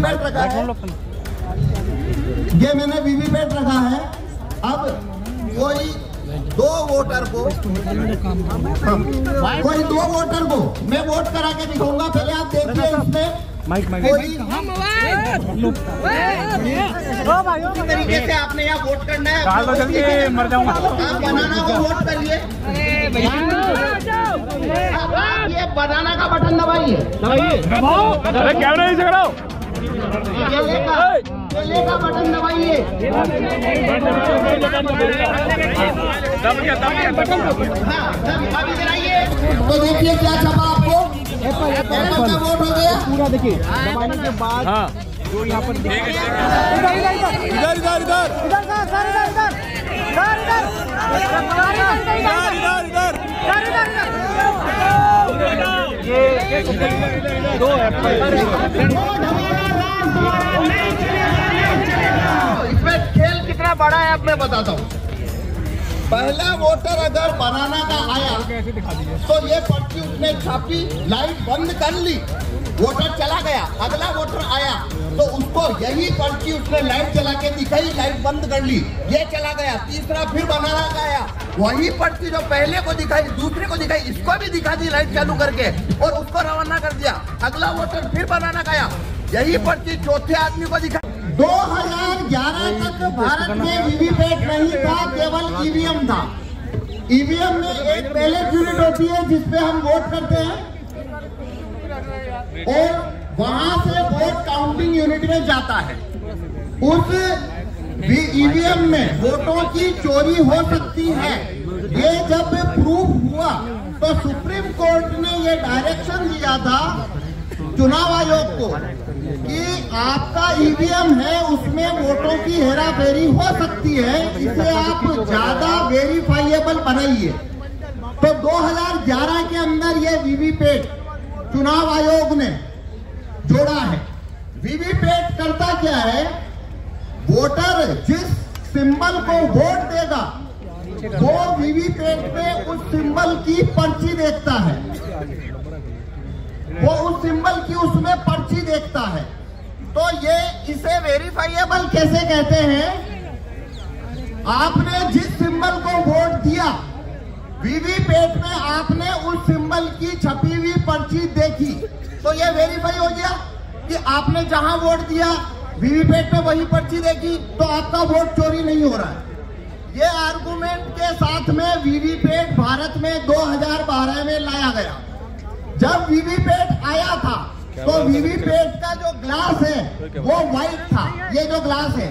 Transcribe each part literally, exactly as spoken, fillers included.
VVPAT रखा है, ये मैंने वीवीपैट रखा है। अब कोई दो वोटर को कोई दो वोटर को मैं वोट करा के दिखाऊंगा। पहले आप देखिए इसमें माइक माइक कोई तरीके से आपने यहाँ वोट करना है। मर जाऊंगा। आप बनाना को वोट करिए। ये बनाना का बटन दबाइए दबाइए। अरे कैमरा नहीं चल रहा। केले का बटन दबाइए। तो देखिए क्या छपा आपको, एप्पल का वोट हो गया पूरा। देखिए दबाने के बाद हाँ जो यहाँ पर इधर इधर इधर इधर इधर दो एप्पल। इसमें खेल कितना बड़ा है अब मैं बताता हूँ। पहला वोटर अगर बनाना का आया तो ये पर्ची उसने छापी, लाइट बंद कर ली, वोटर चला गया। अगला वोटर आया तो उसको यही पर्ची उसने लाइट चला के दिखाई, लाइट बंद कर ली, ये चला गया। तीसरा फिर बनाना का आया, वही पर्ची जो पहले को दिखाई दूसरे को दिखाई, इसको भी दिखा दी लाइट चालू करके और उसको रवाना कर दिया। अगला वोटर फिर बनाना का आया, यही पर्ची चौथे आदमी को दिखाई। दो हज़ार ग्यारह तक भारत में वीवीपैट नहीं था, केवल ईवीएम था। ईवीएम में एक बैलेट यूनिट होती है जिसपे हम वोट करते हैं और वहां से वोट काउंटिंग यूनिट में जाता है। उस ईवीएम में वोटों की चोरी हो सकती है। ये जब प्रूफ हुआ तो सुप्रीम कोर्ट ने ये डायरेक्शन दिया था चुनाव आयोग को कि आपका ईवीएम है उसमें वोटों की हेराफेरी हो सकती है, इसे आप ज्यादा वेरीफाइएबल बनाइए। तो दो हज़ार ग्यारह के अंदर ये वीवीपैट चुनाव आयोग ने जोड़ा है। वीवीपैट करता क्या है, वोटर जिस सिंबल को वोट देगा वो वीवीपैट में उस सिंबल की पर्ची देखता है, वो उस सिंबल की उसमें पर्ची देखता है। तो ये इसे वेरीफाइएबल कैसे कहते हैं, आपने जिस सिंबल को वोट दिया वीवीपैट में आपने उस सिंबल की छपी हुई पर्ची देखी तो ये वेरीफाई हो गया कि आपने जहां वोट दिया वीवीपैट में वही पर्ची देखी तो आपका वोट चोरी नहीं हो रहा है। ये आर्गुमेंट के साथ में वीवीपैट भारत में दो हज़ार बारह में लाया गया। जब वीवीपैट आया था तो वीवीपैट का जो ग्लास है वो व्हाइट था। ये जो ग्लास है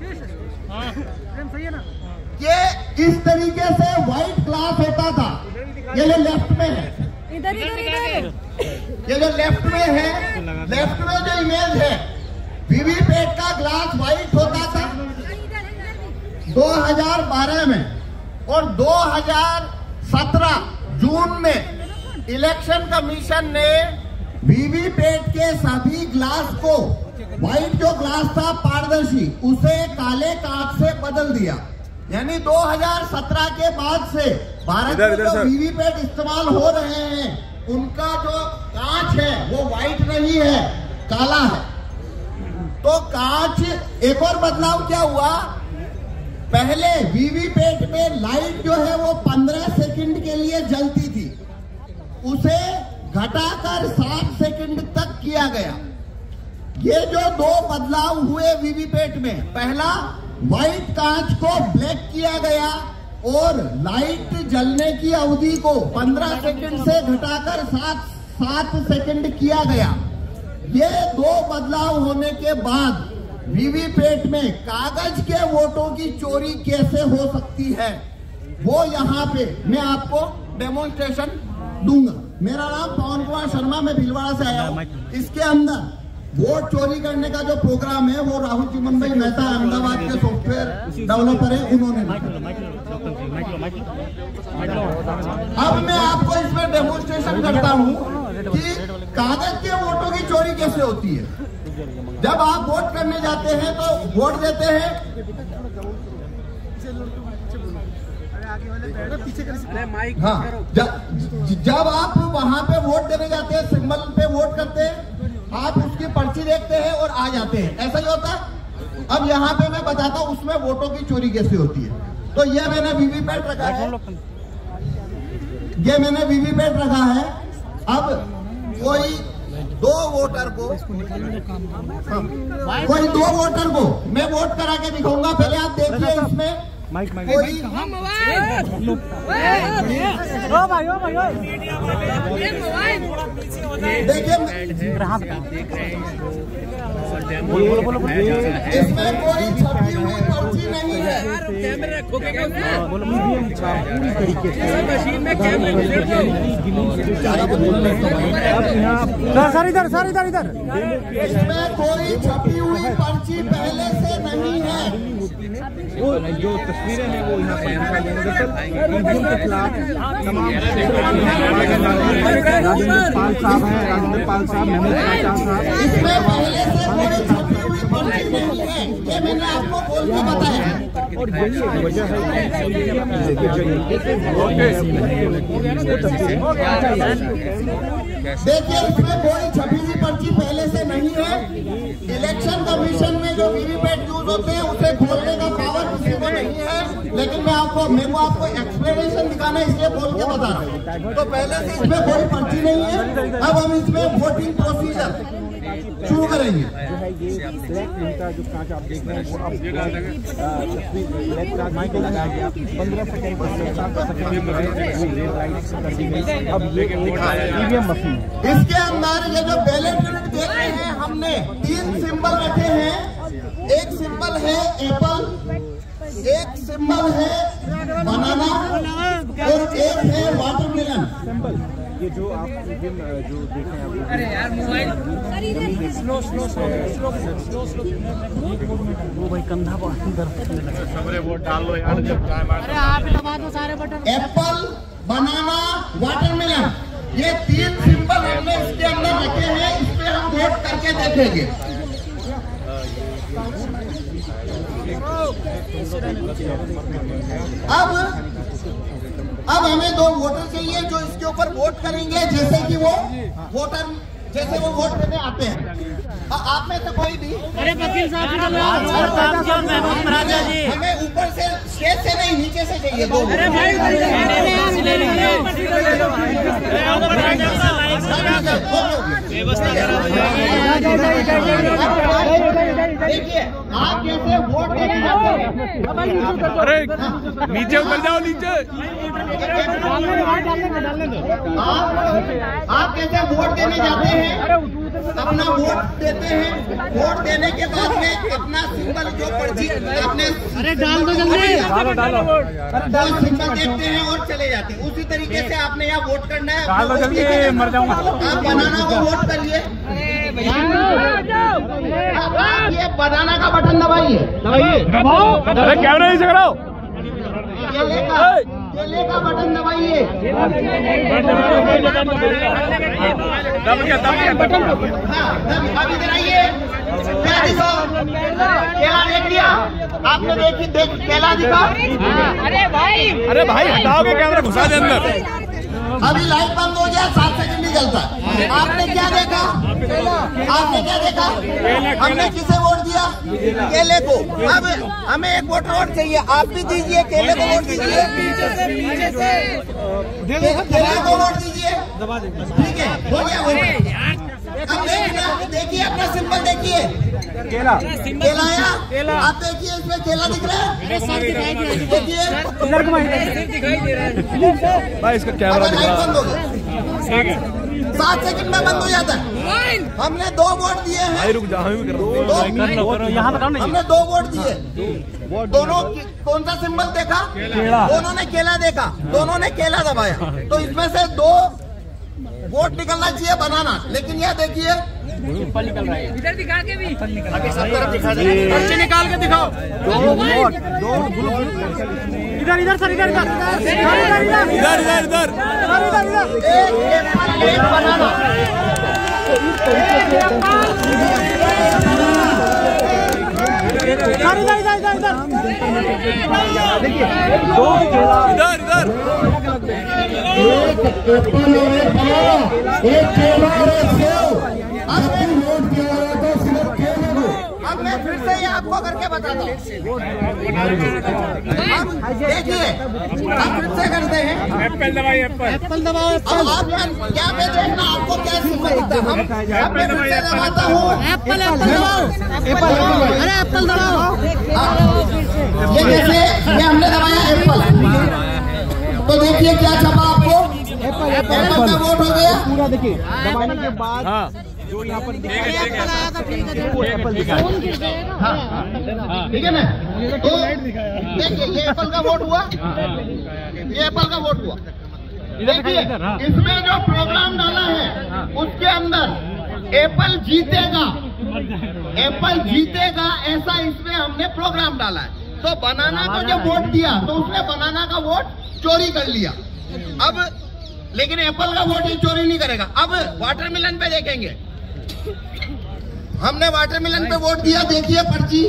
ये इस तरीके से व्हाइट ग्लास होता था। ये जो लेफ्ट में है, इधर इधर इधर ये जो लेफ्ट में है, लेफ्ट में जो इमेज है वीवीपैट का ग्लास व्हाइट होता था दो हज़ार बारह में। और दो हज़ार सत्रह जून में इलेक्शन कमीशन ने वीवीपैट के सभी ग्लास को, व्हाइट जो ग्लास था पारदर्शी, उसे काले कांच से बदल दिया। यानी दो हज़ार सत्रह के बाद से भारत में जो वीवीपैट इस्तेमाल हो रहे हैं उनका जो कांच है वो व्हाइट नहीं है, काला है। तो कांच, एक और बदलाव क्या हुआ, पहले वीवीपैट में लाइट जो है वो पंद्रह सेकंड के लिए जलती थी, उसे घटाकर सात सेकंड तक किया गया। ये जो दो बदलाव हुए वीवीपैट में, पहला व्हाइट कांच को ब्लैक किया गया और लाइट जलने की अवधि को पंद्रह सेकंड से घटाकर सात सात सेकंड किया गया। ये दो बदलाव होने के बाद वीवीपैट में कागज के वोटों की चोरी कैसे हो सकती है वो यहाँ पे मैं आपको डेमोन्स्ट्रेशन दूंगा। मेरा नाम पवन कुमार शर्मा, मैं भीलवाड़ा से आया हूँ। इसके अंदर वोट चोरी करने का जो प्रोग्राम है वो राहुल चिमन भाई मेहता अहमदाबाद के सॉफ्टवेयर डेवलपर है, उन्होंने। अब मैं आपको इसमें डेमोन्स्ट्रेशन करता हूँ कि कागज के वोटों की चोरी कैसे होती है। जब आप वोट करने जाते हैं तो वोट देते हैं, हाँ, जब आप वहां पे वोट देने जाते हैं, सिंबल पे वोट करते हैं आप उसकी पर्ची देखते हैं और आ जाते हैं, ऐसा ही होता है। अब यहाँ पे मैं बताता हूँ उसमें वोटों की चोरी कैसे होती है। तो ये मैंने वीवीपैट रखा है, ये मैंने वीवीपैट रखा है। अब कोई दो वोटर को कोई दो वोटर को मैं वोट करा के दिखाऊंगा। पहले आप देखिए इसमें माइक माइक कोई देखिए इसमें कोई छपी हुई पर्ची नहीं है। सर इधर सर इधर इधर इसमें कोई छपी हुई पर्ची पहले से नहीं है। वो जो तस्वीरें हैं वो यहाँ पर ईवीएम के खिलाफ तमाम राजेंद्र पाल साहब हैं, राजेंद्र पाल साहब, महमूद चाचा साहब। इसमें पहले से कोई छपी हुई पर्ची नहीं है, ये मैंने आपको बोल के बताया। और यही वजह है ईवीएम के जरिए देखिए इसमें कोई छपी हुई पर्ची पहले से नहीं है। इलेक्शन कमीशन में जो वीवीपैट यूज होते हैं उसे खोलने का पावर किसी को नहीं है। लेकिन मैं आपको मेरे को आपको एक्सप्लेनेशन दिखाना है इसलिए बोल के बता रहा हूँ। तो पहले से इसमें कोई पर्ची नहीं है। अब हम इसमें वोटिंग प्रोसीजर शुरू करेंगे। जो है ये ब्लैक पेन का जो कांच आप देख रहे हैं वो अब ब्लैक का माइक लगा के पंद्रह सेकंड अब ये ईवीएम मशीन है। इसके अंदर ये जो बैलेट यूनिट देख रहे हैं हमने तीन सिंबल रखे हैं। एक सिंबल है एप्पल, एक सिंबल है बनाना और एक है वाटरमेलन। सिंबल ये जो आप ईवीएम जो देख रहे हैं अरे यार mobile slow slow slow slow slow वो भाई कंधा अंदर सबरे वोट डाल लो यार जब चाय मार। अरे आप दबा दो सारे बटन। एप्पल, बनाना, वाटरमेलन ये तीन सिंबल हमने इसके अंदर रखे हैं। इस पे हम वोट करके देखेंगे। अब अब हमें दो वोटर चाहिए जो इसके ऊपर वोट करेंगे। जैसे कि वो वोटर जैसे वो वोट देने आते हैं। आप में से कोई भी अरे वकील साहब हमें ऊपर से स्टेज से नहीं नीचे से चाहिए दो। अरे भाई देखिए आप कैसे वोट देने जाते हैं। अरे नीचे उतर जाओ नीचे। आप आप कैसे वोट देने जाते हैं, अपना वोट देते हैं। वोट देने के बाद में अपना सिंबल जो पर्ची अपने अरे डाल दो जल्दी डालो डालो वो सिंबल देखते हैं और चले जाते हैं। उसी तरीके से आपने यहाँ वोट करना है। डालो जल्दी मर जाऊंगा। आप बनाना को वोट करिए। आप ये बनाना का बटन दबाइए दबाइए दबाओ। अरे कैमरा नहीं चलाओ। केले का केले का बटन दबाइए। दब गया दब गया बटन। हाँ अब इधर आइए। केला दिखा, केला देख लिया आपने? देखी देख केला दिखा। अरे भाई अरे भाई हटाओगे कैमरा घुसा दे अंदर। अभी लाइट बंद हो गया, सात सेकंड ही चलता है। आपने क्या देखा? आपने क्या देखा? हमने किसे वोट दिया? केले को। अब हमें एक वोट वोट चाहिए। आप भी दीजिए, केले को वोट दीजिए। केले को वोट दीजिए। ठीक है हो गया वो। अब देखिए अपना सिंबल देखिए। केला केला आया। आप देखिए इसमें केला दिख रहा है। देखिए भाई इसका कैमरा लाइट बंद हो गया। सात सेकंड में बंद हो जाता है। हमने दो वोट दिए हैं। भाई रुक जाओ भी कर यहाँ बताओ नहीं। हमने दो वोट दिए। दोनों कौन सा सिंबल देखा? दोनों ने केला देखा, दोनों ने केला दबाया। तो इसमें से दो वोट निकलना चाहिए बनाना। लेकिन यह देखिए इधर दिखा के भी आगे सब तरफ दिखा दे। पर्ची निकाल के दिखाओ। दो वोट दो इधर इधर सर इधर इधर इधर इधर इधर इधर एक एप्पल एक बनाना। इधर इधर इधर इधर देखिए दो इधर इधर एक एप्पल और एक बनाना, एक केला और एक सेब। अब मैं फिर से ये आपको करके बताता हूँ। देखिए आप फिर से करते हैं एप्पल दबाओ एप्पल एप्पल दबाओ अब आप क्या पे देखना आपको क्या सिंबल दिखता है। हम मैं फिर से दबाता हूँ एप्पल एप्पल दबाओ एप्पल अरे एप्पल दबाओ। ये जैसे ये हमने दबाया एप्पल, तो देखिए क्या छपा आपको एप्पल एप्पल का वोट हो गया पूरा। देखिए दबाने के बाद जो यहाँ पर एप्पल आया था ठीक है ठीक है ना। तो देखिए ये एप्पल का वोट हुआ, ये एप्पल का वोट हुआ। देखिए इसमें जो प्रोग्राम डाला है उसके अंदर एप्पल जीतेगा, एप्पल जीतेगा ऐसा इसमें हमने प्रोग्राम डाला है। तो बनाना को जब वोट दिया तो उसने बनाना का वोट चोरी कर लिया। अब लेकिन एप्पल का वोट ही चोरी नहीं करेगा। अब वाटरमेलन पे देखेंगे, हमने वाटरमेलन पे वोट दिया। देखिए पर्ची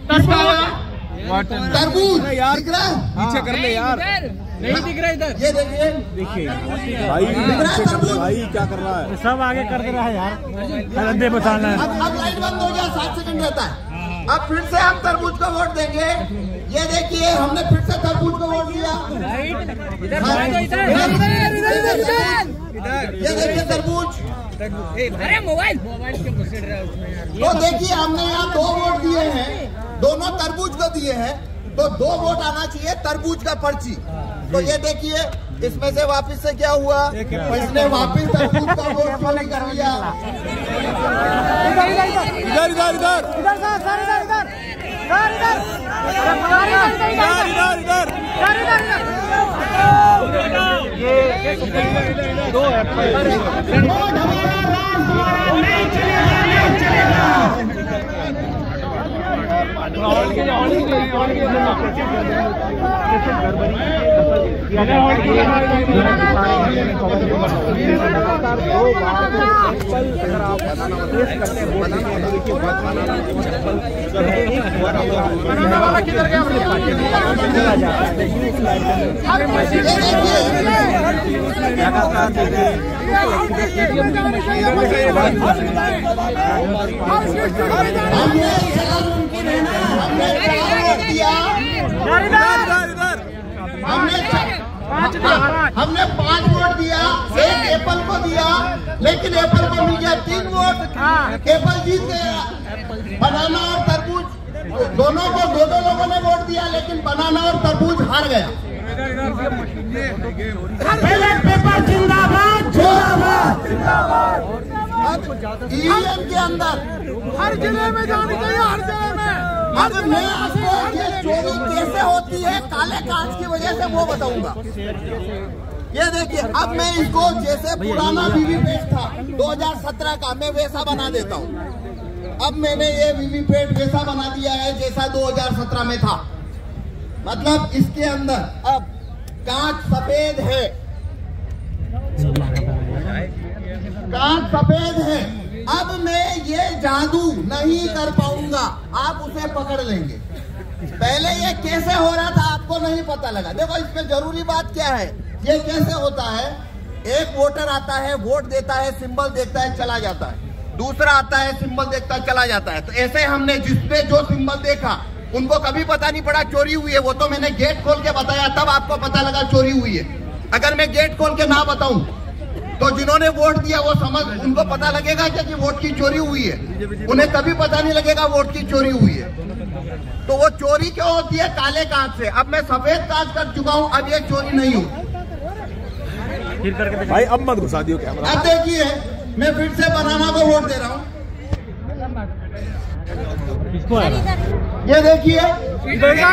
तरबूज दिख रहा है, पीछे कर ले यार, नहीं दिख रहा इधर। ये देखिए देखिए भाई भाई क्या कर रहा है, सब आगे कर दे रहा है यार, अंधे बताना है। अब अब लाइट बंद हो गया, सात सेकंड रहता है। अब फिर से हम तरबूज को वोट देंगे। ये देखिए हमने फिर से तरबूज को वोट दिया। ये देखिए तरबूज, अरे मोबाइल मोबाइल क्यों घुसेड़ रहा है उसमें यार। तो देखिए हमने यहाँ दो वोट दिए हैं, दोनों तरबूज को दिए हैं, तो दो वोट आना चाहिए तरबूज का पर्ची। तो ये देखिए इसमें से वापस से क्या हुआ, इसने वापस तरबूज का वोट चोरी कर लिया। इधर इधर इधर इधर इधर सर सर इधर इधर इधर इधर इधर इधर दो एप्पल अगर आप बनाना करते हैं हमने पांच वोट दिया, एक एप्पल को दिया, लेकिन एप्पल को मिल गया तीन वोट, एप्पल जीत गया। बनाना और तरबूज दोनों को दो दो लोगों ने वोट दिया, लेकिन बनाना और तरबूज हार गया। बैलेट पेपर जिंदाबाद जिंदाबाद जिंदाबाद। ईवीएम के अंदर हर जिले में जानी चाहिए, हर जिले में। अब मैं आपको ये चोरी कैसे होती है काले कांच की वजह से वो बताऊंगा। ये देखिए अब मैं इसको जैसे पुराना वीवीपैट था दो हज़ार सत्रह का, मैं वैसा बना देता हूँ। अब मैंने ये वीवीपैट वैसा बना दिया है जैसा दो हज़ार सत्रह में था। मतलब इसके अंदर अब कांच सफेद है, कांच सफेद है। अब मैं ये जादू नहीं कर पाऊंगा, आप उसे पकड़ लेंगे। पहले ये कैसे हो रहा था आपको नहीं पता लगा। देखो इसमें जरूरी बात क्या है, ये कैसे होता है, एक वोटर आता है, वोट देता है, सिंबल देखता है, चला जाता है। दूसरा आता है, सिंबल देखता है, चला जाता है। तो ऐसे हमने जिसने जो सिंबल देखा उनको कभी पता नहीं पड़ा चोरी हुई है। वो तो मैंने गेट खोल के बताया, तब आपको पता लगा चोरी हुई है। अगर मैं गेट खोल के ना बताऊं तो जिन्होंने वोट दिया वो समझ, उनको पता लगेगा क्या कि वोट की चोरी हुई है? उन्हें कभी पता नहीं लगेगा वोट की चोरी हुई है। तो वो चोरी क्यों होती है? काले कांच से। अब मैं सफेद कांच कर चुका हूं, अब ये चोरी नहीं होती भाई। अब मत घुसा दियो कैमरा। अब देखिए मैं फिर से बनाना को वोट दे रहा हूँ। ये देखिए इधर इधर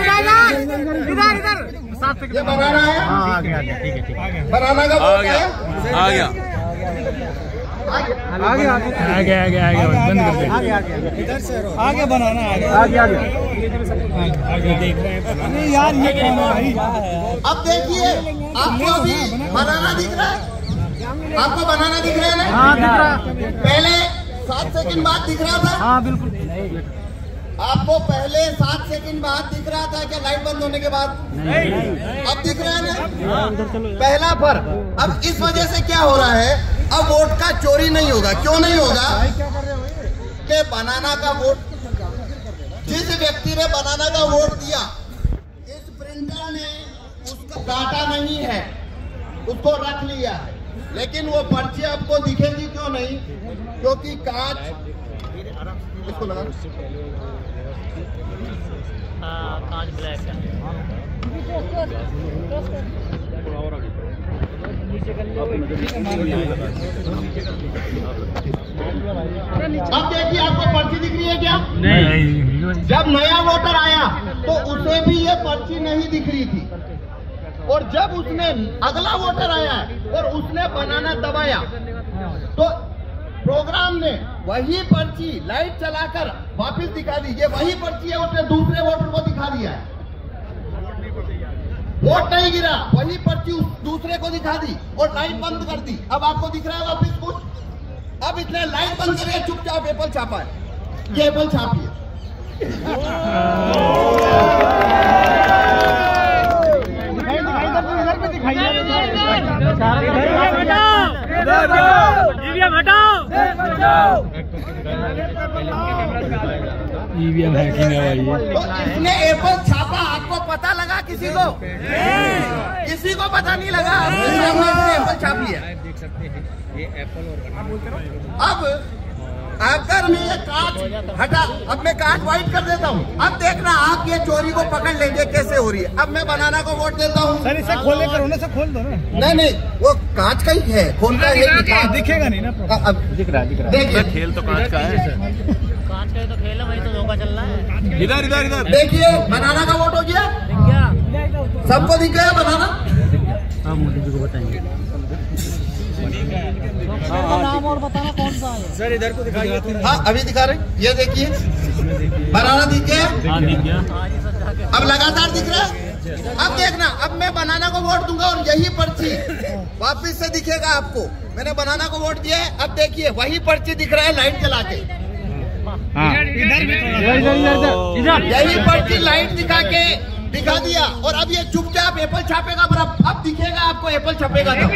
ये बनाना है, आ गया ठीक है ठीक है। बनाना का वोट है, आ गया आ गया आ गया आ गया आ गया बंद कर दे। आ गया इधर से आ गया बनाना आ गया आ गया आ गया देख रहे हैं। नहीं यार ये कौन है भाई? अब देखिए आपको अभी बनाना दिख रहा है, आपको बनाना दिख रहा है ना? हाँ दिख रहा। पहले सात सेकंड बाद दिख रहा था। हाँ बिल्कुल। आपको पहले सात सेकंड बाद दिख रहा था क्या लाइट बंद होने के बाद? नहीं। अब दिख रहा है ना? पहला फर्क। अब इस वजह से क्या हो रहा है, अब वोट का चोरी नहीं होगा। क्यों नहीं होगा? कि बनाना का वोट, जिस व्यक्ति ने बनाना का वोट दिया, इस प्रिंटर ने उसका काटा नहीं है, उसको रख लिया है, लेकिन वो पर्ची आपको दिखेगी क्यों नहीं? क्योंकि कांच, इसको लगा, कांच ब्लैक है। अब देखिए, आपको पर्ची दिख रही है क्या? नहीं। जब नया वोटर आया तो उसे भी ये पर्ची नहीं दिख रही थी, और जब उसने अगला वोटर आया और उसने बनाना दबाया तो प्रोग्राम ने वही पर्ची लाइट चलाकर वापस दिखा दी। ये वही पर्ची है, उसने दूसरे वोटर को दिखा दिया है। वोट नहीं गिरा, वही पर्ची उस दूसरे को दिखा दी और लाइट बंद कर दी। अब आपको दिख रहा है वापिस कुछ? अब इसने लाइट बंद करके चुपचाप एप्पल छापा है। ये एप्पल छापी है। ईवीएम हैकिंग है भाई। तो इसने एप्पल छापा, आपको पता लगा? किसी को किसी को पता नहीं लगा? इसने एप्पल छापी है। देख सकते हैं ये एप्पल और अब अगर मैं ये कांच हटा, अब मैं कांच व्हाइट कर देता हूँ। अब देखना आप ये चोरी को पकड़ लेंगे कैसे हो रही है। अब मैं बनाना को वोट देता हूँ। सर इसे खोले करो ना, से खोल दो ना। नहीं नहीं, वो कांच का ही है, खोलना है, दिखेगा नहीं ना। अब दिख रहा है, दिख रहा है। देखिए, खेल तो कांच का है। कांच का ही तो खेल है, वही तो धोखा चल रहा है। इधर इधर इधर देखिए, बनाना का वोट हो गया। सबको दिख गया बनाना? हाँ, मोदी जी को बताएंगे। नाम और बताना कौन सा है? सर इधर को दिखाइए। हाँ, अभी दिखा रहे। ये देखिए, बनाना दिख गया। अब लगातार दिख रहा है। अब देखना, अब मैं बनाना को वोट दूंगा और यही पर्ची वापिस से दिखेगा आपको। मैंने बनाना को वोट दिया है। अब देखिए, वही पर्ची दिख रहा है लाइट जला के। यही पर्ची लाइट दिखा के दिखा दिया, और अब ये चुपचाप एप्पल छापेगा। अब अब दिखेगा आपको एप्पल छपेगा तो।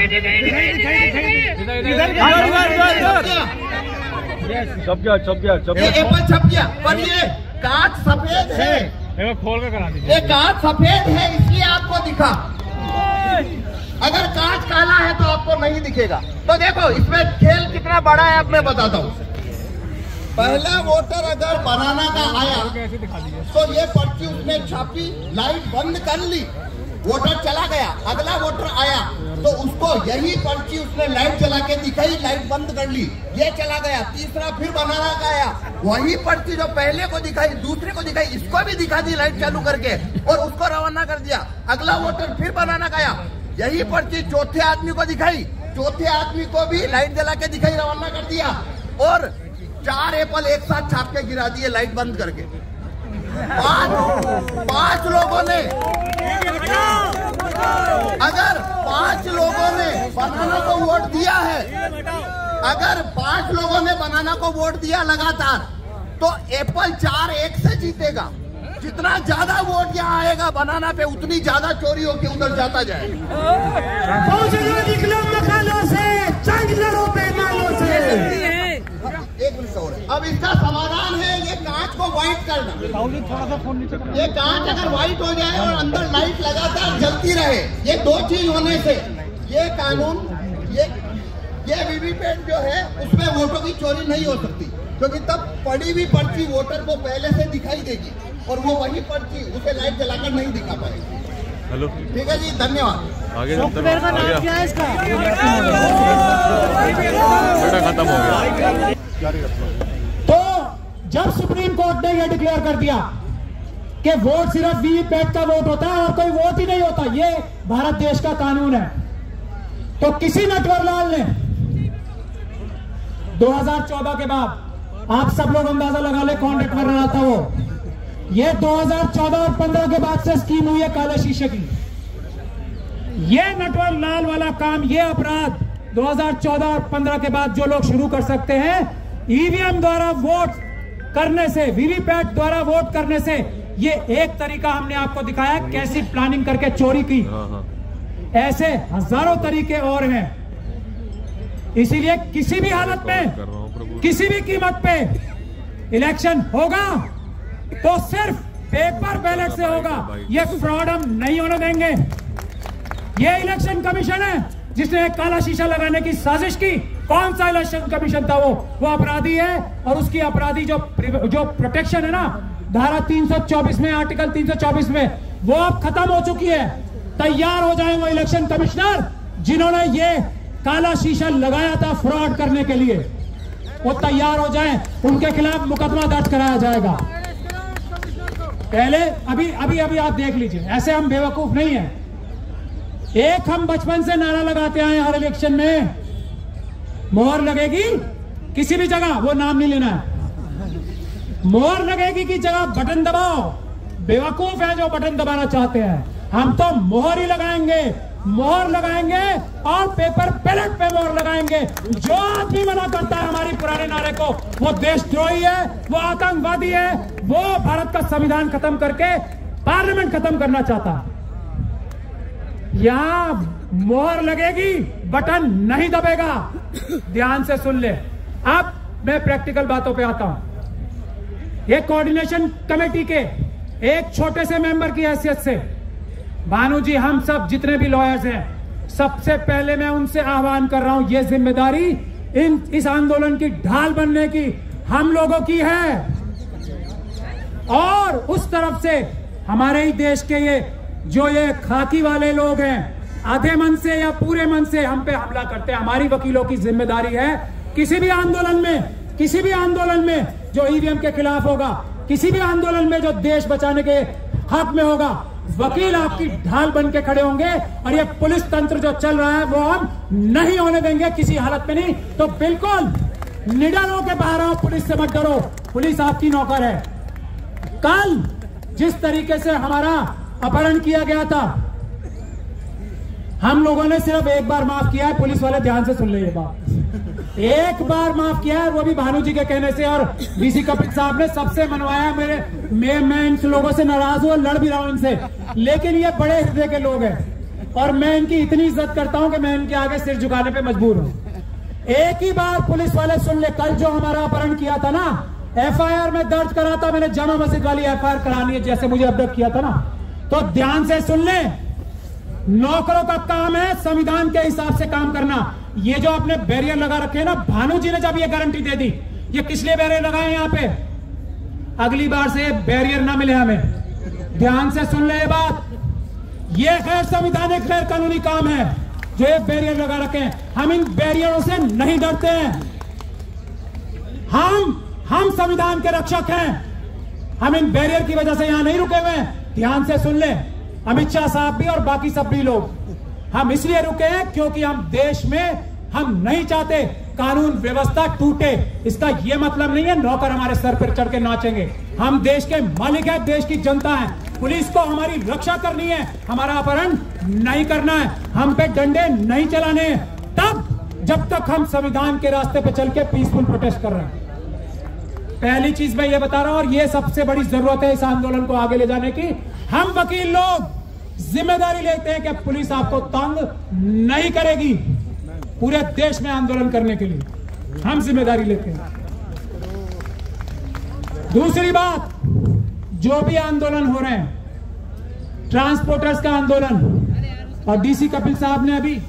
छप गया छप गया छप ये एप्पल छप गया, पर ये कांच सफेद है। खोल कर करा दीजिए। ये कांच सफेद है, इसलिए आपको दिखा। अगर कांच काला है तो आपको नहीं दिखेगा। तो देखो, इसमें खेल कितना बड़ा है अब मैं बताता हूँ। पहला वोटर अगर बनाना का आया तो ये पर्ची उसने छापी, लाइट बंद कर ली, वोटर चला गया। अगला वोटर आया तो उसको यही पर्ची उसने लाइट जला के दिखाई, लाइट बंद कर ली, ये चला गया। तीसरा फिर बनाना का आया, वही पर्ची जो पहले को दिखाई, दूसरे को दिखाई, इसको भी दिखा दी लाइट चालू करके और उसको रवाना कर दिया। अगला वोटर फिर बनाना का आया, यही पर्ची चौथे आदमी को दिखाई, चौथे आदमी को भी लाइट जला के दिखाई, रवाना कर दिया, और चार एप्पल एक साथ छाप के गिरा दिए लाइट बंद करके। पांच पांच लोगों ने, अगर पांच लोगों ने बनाना को वोट दिया है, अगर पांच लोगों ने बनाना को वोट दिया लगातार, तो एप्पल चार एक से जीतेगा। जितना ज्यादा वोट यहाँ आएगा बनाना पे, उतनी ज्यादा चोरी होके उधर जाता जाएगा। एक मिनट और, अब इसका समाधान है ये कांच को व्हाइट करना। थोड़ा सा फोन नीचे। ये कांच अगर व्हाइट हो जाए और अंदर लाइट लगातार जलती रहे, ये दो चीज होने से ये कानून, ये ये वीवीपैट जो है उसमें वोटों की चोरी नहीं हो सकती, क्योंकि तब पड़ी हुई पर्ची वोटर को पहले से दिखाई देगी और वो वही पर्ची उसे लाइट जलाकर नहीं दिखा पाएगी। हेलो, ठीक है जी, धन्यवाद। आगे सॉफ्टवेयर का नाम क्या है इसका? बेटा खत्म हो गया। तो जब सुप्रीम कोर्ट ने यह डिक्लेयर कर दिया कि वोट सिर्फ वीवीपैट का वोट होता है और कोई वोट ही नहीं होता, ये भारत देश का कानून है, तो किसी नटवरलाल ने दो हज़ार चौदह के बाद, आप सब लोग अंदाजा लगा ले कौन नटवरलाल था वो, ये दो हज़ार चौदह और पंद्रह के बाद से स्कीम हुई है काले शीशे की। ये नटवरलाल वाला काम, ये अपराध दो हज़ार चौदह और पंद्रह के बाद जो लोग शुरू कर सकते हैं, ईवीएम द्वारा वोट करने से, वीवीपैट द्वारा वोट करने से, ये एक तरीका हमने आपको दिखाया कैसी प्लानिंग करके चोरी की। ऐसे हजारों तरीके और हैं। इसीलिए किसी भी हालत में, किसी भी कीमत पे इलेक्शन होगा तो सिर्फ पेपर बैलेट से होगा। ये फ्रॉड हम नहीं होने देंगे। ये इलेक्शन कमीशन है जिसने एक काला शीशा लगाने की साजिश की। कौन सा इलेक्शन कमीशन था वो? वो अपराधी है, और उसकी अपराधी जो जो प्रोटेक्शन है ना धारा तीन सौ चौबीस में, आर्टिकल तीन सौ चौबीस में, वो अब खत्म हो चुकी है। तैयार हो जाए वो इलेक्शन कमिश्नर जिन्होंने ये काला शीशा लगाया था फ्रॉड करने के लिए, वो तैयार हो जाए, उनके खिलाफ मुकदमा दर्ज कराया जाएगा। पहले अभी अभी अभी आप देख लीजिए, ऐसे हम बेवकूफ नहीं है। एक हम बचपन से नारा लगाते आए हर इलेक्शन में, मोहर लगेगी किसी भी जगह, वो नाम नहीं लेना है, मोहर लगेगी की जगह बटन दबाओ। बेवकूफ है जो बटन दबाना चाहते हैं। हम तो मोहर ही लगाएंगे, मोहर लगाएंगे और पेपर बैलेट पे मोहर लगाएंगे। जो आदमी मना करता है हमारी पुराने नारे को, वो देशद्रोही है, वो आतंकवादी है, वो भारत का संविधान खत्म करके पार्लियामेंट खत्म करना चाहता है। यहां मोहर लगेगी, बटन नहीं दबेगा। ध्यान से सुन ले। अब मैं प्रैक्टिकल बातों पे आता हूं। एक कोऑर्डिनेशन कमेटी के एक छोटे से मेंबर की हैसियत से भानु जी, हम सब जितने भी लॉयर्स हैं, सबसे पहले मैं उनसे आह्वान कर रहा हूं, ये जिम्मेदारी इन इस आंदोलन की ढाल बनने की हम लोगों की है। और उस तरफ से हमारे ही देश के ये जो ये खाकी वाले लोग हैं, आधे मन से या पूरे मन से हम पे हमला करते हैं। हमारी वकीलों की जिम्मेदारी है किसी भी आंदोलन में, किसी भी आंदोलन में जो ईवीएम के खिलाफ होगा, किसी भी आंदोलन में जो देश बचाने के हक में होगा, वकील आपकी ढाल बन के खड़े होंगे। और ये पुलिस तंत्र जो चल रहा है वो हम नहीं होने देंगे किसी हालत में। नहीं तो बिल्कुल निडर होकर बाहर आओ, पुलिस से मत डरो, पुलिस आपकी नौकर है। कल जिस तरीके से हमारा अपहरण किया गया था, हम लोगों ने सिर्फ एक बार माफ किया है। पुलिस वाले ध्यान से सुन ले ये बात, एक बार माफ किया है, वो भी भानु जी के कहने से, और वीसी कपिल साहब ने सबसे मनवाया। मेरे मैं, मैं इन लोगों से नाराज हूं, लड़ भी रहा हूं इनसे, लेकिन ये बड़े हृदय के लोग हैं और मैं इनकी इतनी इज्जत करता हूं कि मैं इनके आगे सिर झुकाने पे मजबूर हूं। एक ही बार पुलिस वाले सुन ले, कल जो हमारा अपहरण किया था ना, एफआईआर में दर्ज करा था मैंने, जामा मस्जिद वाली एफआईआर करानी है जैसे मुझे अपडेट किया था ना, तो ध्यान से सुन ले। नौकरों का काम है संविधान के हिसाब से काम करना। ये जो आपने बैरियर लगा रखे हैं ना, भानु जी ने जब ये गारंटी दे दी, ये किस लिए बैरियर लगाए यहाँ पे? अगली बार से बैरियर ना मिले हमें। ध्यान से सुन ले ये बात, ये गैर संवैधानिक गैर कानूनी काम है जो ये बैरियर लगा रखे हैं। हम इन बैरियरों से नहीं डरते हैं। हम हम संविधान के रक्षक हैं। हम इन बैरियर की वजह से यहां नहीं रुके हुए हैं। ध्यान से सुन ले, अमित शाह साहब भी और बाकी सब भी लोग, हम इसलिए रुके हैं क्योंकि हम देश में हम नहीं चाहते कानून व्यवस्था टूटे। इसका यह मतलब नहीं है नौकर हमारे सर पर चढ़ के नाचेंगे। हम देश के मालिक हैं, देश की जनता है। पुलिस को हमारी रक्षा करनी है, हमारा अपहरण नहीं करना है, हम पे डंडे नहीं चलाने हैं, तब जब तक हम संविधान के रास्ते पे चल के पीसफुल प्रोटेस्ट कर रहे हैं। पहली चीज मैं ये बता रहा हूं, और ये सबसे बड़ी जरूरत है इस आंदोलन को आगे ले जाने की। हम वकील लोग जिम्मेदारी लेते हैं कि पुलिस आपको तंग नहीं करेगी। पूरे देश में आंदोलन करने के लिए हम जिम्मेदारी लेते हैं। दूसरी बात, जो भी आंदोलन हो रहे हैं, ट्रांसपोर्टर्स का आंदोलन, और डीसी कपिल साहब ने अभी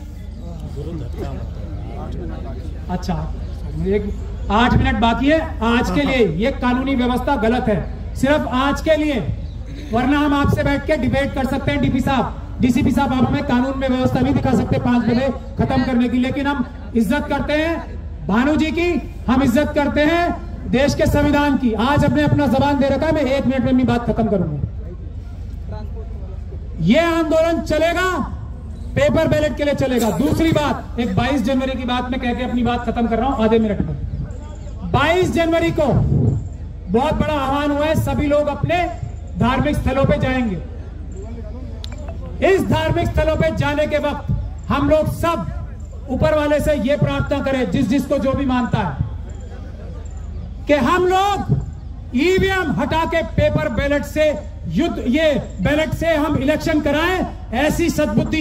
अच्छा एक आठ मिनट बाकी है आज के लिए। ये कानूनी व्यवस्था गलत है, सिर्फ आज के लिए, वरना हम आपसे बैठ के डिबेट कर सकते हैं। डीपी साहब, डीसीपी साहब, आप हमें कानून में व्यवस्था भी दिखा सकते हैं पांच बजे खत्म करने की, लेकिन हम इज्जत करते हैं भानु जी की, हम इज्जत करते हैं देश के संविधान की। आज हमने अपना जबान दे रखा है, मैं एक मिनट में अपनी बात खत्म करूंगा। यह आंदोलन चलेगा, पेपर बैलेट के लिए चलेगा। दूसरी बात, एक बाईस जनवरी की बात मैं कह के अपनी बात खत्म कर रहा हूं आधे मिनट में। बाईस जनवरी को बहुत बड़ा आह्वान हुआ है, सभी लोग अपने धार्मिक स्थलों पे जाएंगे। इस धार्मिक स्थलों पे जाने के वक्त हम लोग सब ऊपर वाले से यह प्रार्थना करें, जिस जिसको जो भी मानता है, कि हम लोग ईवीएम हटा के पेपर बैलेट से युद्ध, ये बैलेट से हम इलेक्शन कराएं। ऐसी सद्बुद्धि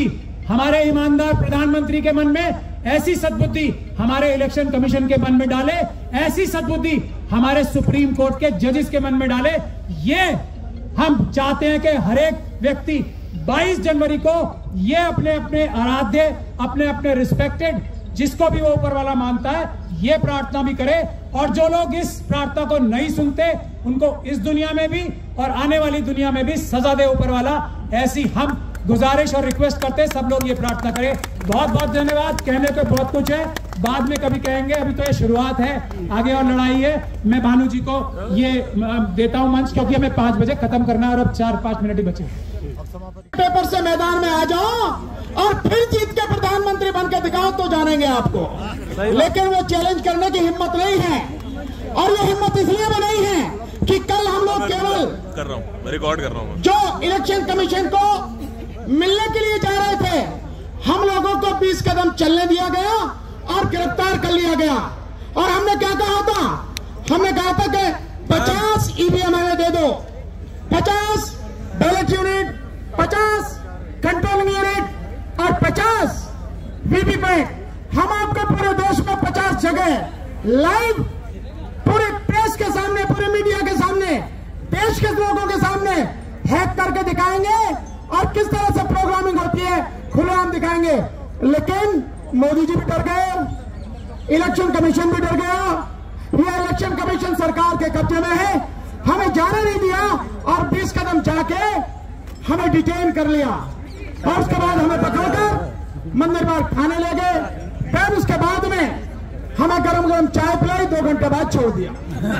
हमारे ईमानदार प्रधानमंत्री के मन में ऐसी सद्बुद्धि हमारे इलेक्शन कमीशन के मन में डाले, ऐसी सद्बुद्धि हमारे सुप्रीम कोर्ट के जजेस के मन में डाले। ये हम चाहते हैं कि हर एक व्यक्ति बाईस जनवरी को ये अपने अपने आराध्य, अपने अपने रिस्पेक्टेड, जिसको भी वो ऊपर वाला मानता है, ये प्रार्थना भी करे। और जो लोग इस प्रार्थना को नहीं सुनते उनको इस दुनिया में भी और आने वाली दुनिया में भी सजा दे ऊपर वाला, ऐसी हम गुजारिश और रिक्वेस्ट करते हैं। सब लोग ये प्रार्थना करें। बहुत बहुत धन्यवाद। कहने को बहुत कुछ है, बाद में कभी कहेंगे, अभी तो ये शुरुआत है, आगे और लड़ाई है। मैं भानु जी को ये देता हूं मंच, क्योंकि हमें पांच बजे खत्म करना है और अब चार पांच मिनट ही बचे। पेपर से मैदान में आ जाओ और फिर जीत के प्रधानमंत्री बन के दिखाओ तो जानेंगे आपको। लेकिन वो चैलेंज करने की हिम्मत नहीं है, और ये हिम्मत इसलिए भी नहीं है कि कल हम लोग केवल कर रहा हूँ, मैं रिकॉर्ड कर रहा हूँ, जो इलेक्शन कमीशन को मिलने के लिए जा रहे थे, हम लोगों को बीस कदम चलने दिया गया और गिरफ्तार कर लिया गया। और हमने क्या कहा था? हमने कहा था कि पचास ईवीएम हमें दे दो, पचास बैलेट यूनिट, पचास कंट्रोलिंग यूनिट और पचास वीवीपैट। हम आपको पूरे देश में पचास जगह लाइव पूरे प्रेस के सामने, पूरे मीडिया के सामने, देश के लोगों के सामने हैक करके दिखाएंगे और किस तरह से प्रोग्रामिंग होती है खुलेआम दिखाएंगे। लेकिन मोदी जी भी डर गए, इलेक्शन कमीशन भी डर गया। यह इलेक्शन कमीशन सरकार के कब्जे में है, हमें जाने नहीं दिया और बीस कदम जाके हमें डिटेन कर लिया और उसके बाद हमें पकड़कर मंदिर बार खाने ले गए। फिर उसके बाद में हमें गरम गरम चाय पिलाई, दो घंटे बाद छोड़ दिया।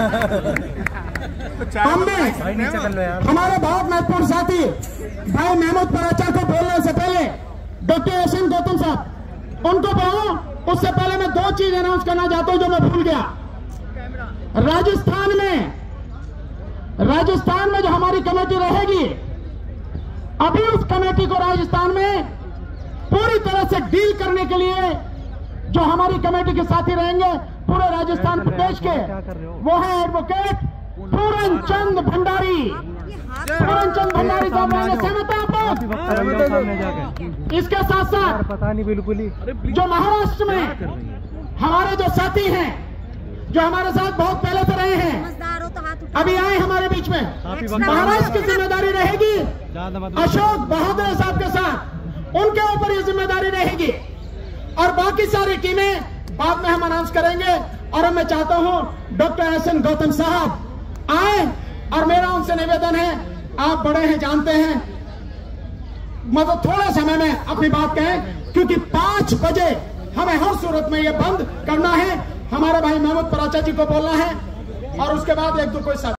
हमने हमारे बहुत महत्वपूर्ण साथी भाई महमूद पराचा को बोलने से पहले डॉक्टर एहसन गौतम साहब उनको बोलो, उससे पहले मैं दो चीज अनाउंस करना चाहता हूं जो मैं भूल गया। राजस्थान में राजस्थान में जो हमारी कमेटी रहेगी, अभी उस कमेटी को राजस्थान में पूरी तरह से डील करने के लिए जो हमारी कमेटी के साथी रहेंगे पूरे राजस्थान प्रदेश के, वो है एडवोकेट पूरन चंद भंडारी। पूरन चंद भंडारी साहब रहेंगे। सहमत है आप लोग? इसके साथ साथ पता नहीं बिल्कुल ही जो महाराष्ट्र में हमारे जो साथी हैं, जो हमारे साथ बहुत पहले से रहे हैं, अभी आए हमारे बीच में, महाराष्ट्र की जिम्मेदारी रहेगी अशोक बहादुर साहब के साथ, उनके ऊपर ये जिम्मेदारी रहेगी। और बाकी सारी टीमें बाद में हम अनाउंस करेंगे। और मैं चाहता हूं डॉक्टर एहसन गौतम साहब आए, और मेरा उनसे निवेदन है, आप बड़े हैं, जानते हैं, मतलब थोड़े समय में अपनी बात कहें, क्योंकि पांच बजे हमें हर सूरत में ये बंद करना है। हमारे भाई महमूद पराचा जी को बोलना है और उसके बाद एक दो कोई साथ